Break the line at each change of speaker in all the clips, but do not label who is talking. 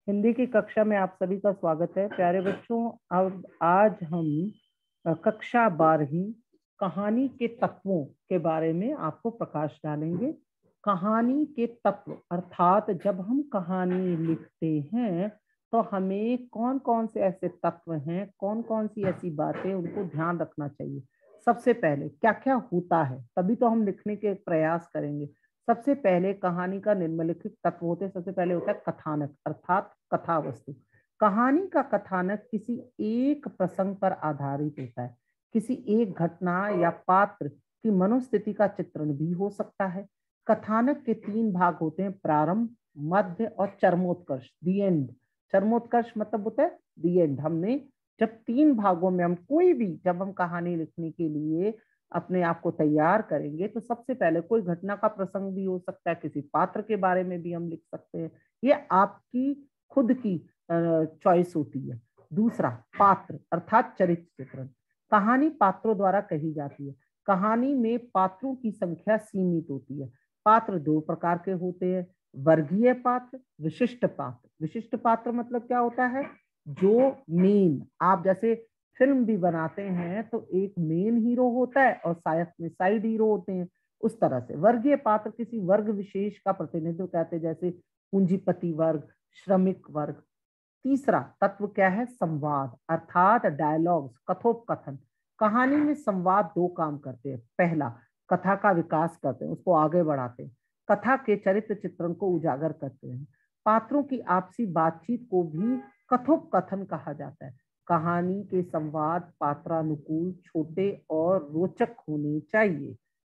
हिंदी की कक्षा में आप सभी का स्वागत है। प्यारे बच्चों, अब आज हम कक्षा 12वीं कहानी के तत्वों के बारे में आपको प्रकाश डालेंगे। कहानी के तत्व अर्थात जब हम कहानी लिखते हैं तो हमें कौन कौन से ऐसे तत्व हैं, कौन कौन सी ऐसी बातें उनको ध्यान रखना चाहिए। सबसे पहले क्या क्या होता है, तभी तो हम लिखने के प्रयास करेंगे। सबसे पहले कहानी का निम्नलिखित तत्व होते हैं। सबसे पहले होता है कथानक अर्थात कथा वस्तु। कहानी का कथानक किसी एक प्रसंग पर आधारित होता है। किसी एक घटना या पात्र की मनोस्थिति का चित्रण भी हो सकता है। कथानक के 3 भाग होते हैं, प्रारंभ, मध्य और चरमोत्कर्ष, दी एंड। चरमोत्कर्ष मतलब होता है दी एंड। हमने जब 3 भागों में हम कोई भी, जब हम कहानी लिखने के लिए अपने आप को तैयार करेंगे तो सबसे पहले कोई घटना का प्रसंग भी हो सकता है, किसी पात्र के बारे में भी हम लिख सकते हैं। ये आपकी खुद की चॉइस होती है। दूसरा, पात्र अर्थात चरित्र चित्रण। कहानी पात्रों द्वारा कही जाती है। कहानी में पात्रों की संख्या सीमित होती है। पात्र 2 प्रकार के होते हैं, वर्गीय पात्र, विशिष्ट पात्र। विशिष्ट पात्र मतलब क्या होता है, जो मेन, आप जैसे फिल्म भी बनाते हैं तो एक मेन हीरो होता है और शायद में साइड हीरो होते हैं, उस तरह से। वर्गीय पात्र किसी वर्ग विशेष का प्रतिनिधित्व करते हैं, जैसे पूंजीपति वर्ग, श्रमिक वर्ग। तीसरा तत्व क्या है, संवाद अर्थात डायलॉग्स, कथोपकथन। कहानी में संवाद 2 काम करते हैं। पहला, कथा का विकास करते हैं, उसको आगे बढ़ाते हैं। कथा के चरित्र चित्रण को उजागर करते हैं। पात्रों की आपसी बातचीत को भी कथोपकथन कहा जाता है। कहानी के संवाद पात्रानुकूल, छोटे और रोचक होने चाहिए।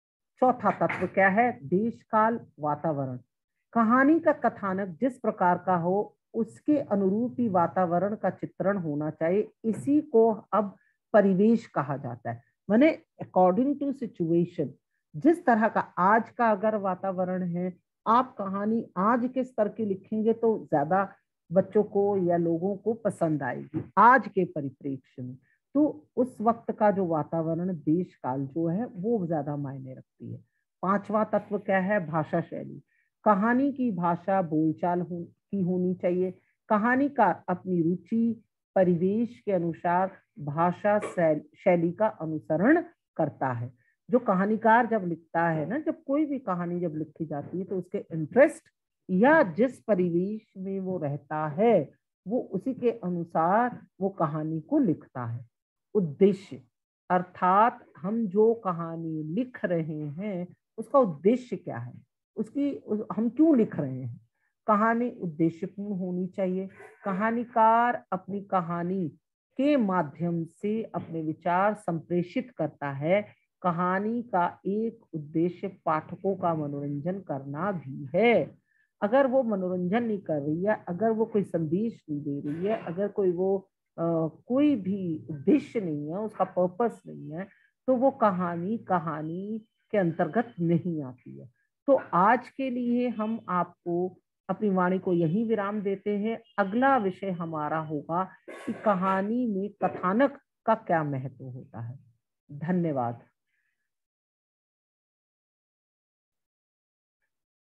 चौथा तत्व क्या है, देश काल वातावरण। कहानी का कथानक जिस प्रकार का हो उसके अनुरूप ही वातावरण का चित्रण होना चाहिए। इसी को अब परिवेश कहा जाता है। माने अकॉर्डिंग टू सिचुएशन, जिस तरह का आज का अगर वातावरण है, आप कहानी आज के स्तर की लिखेंगे तो ज्यादा बच्चों को या लोगों को पसंद आएगी आज के परिप्रेक्ष्य में। तो उस वक्त का जो वातावरण, देश काल जो है वो ज्यादा मायने रखती है। पांचवा तत्व क्या है, भाषा शैली। कहानी की भाषा बोलचाल की होनी चाहिए। कहानीकार अपनी रुचि परिवेश के अनुसार भाषा शैली का अनुसरण करता है। जो कहानीकार जब लिखता है ना, जब कोई भी कहानी जब लिखी जाती है तो उसके इंटरेस्ट या जिस परिवेश में वो रहता है वो उसी के अनुसार वो कहानी को लिखता है। उद्देश्य अर्थात हम जो कहानी लिख रहे हैं उसका उद्देश्य क्या है, हम क्यों लिख रहे हैं। कहानी उद्देश्यपूर्ण होनी चाहिए। कहानीकार अपनी कहानी के माध्यम से अपने विचार संप्रेषित करता है। कहानी का एक उद्देश्य पाठकों का मनोरंजन करना भी है। अगर वो मनोरंजन नहीं कर रही है, अगर वो कोई संदेश नहीं दे रही है, अगर कोई भी उद्देश्य नहीं है, उसका पर्पस नहीं है, तो वो कहानी कहानी के अंतर्गत नहीं आती है। तो आज के लिए हम आपको अपनी वाणी को यही विराम देते हैं। अगला विषय हमारा होगा कि कहानी में कथानक का क्या महत्व होता है। धन्यवाद।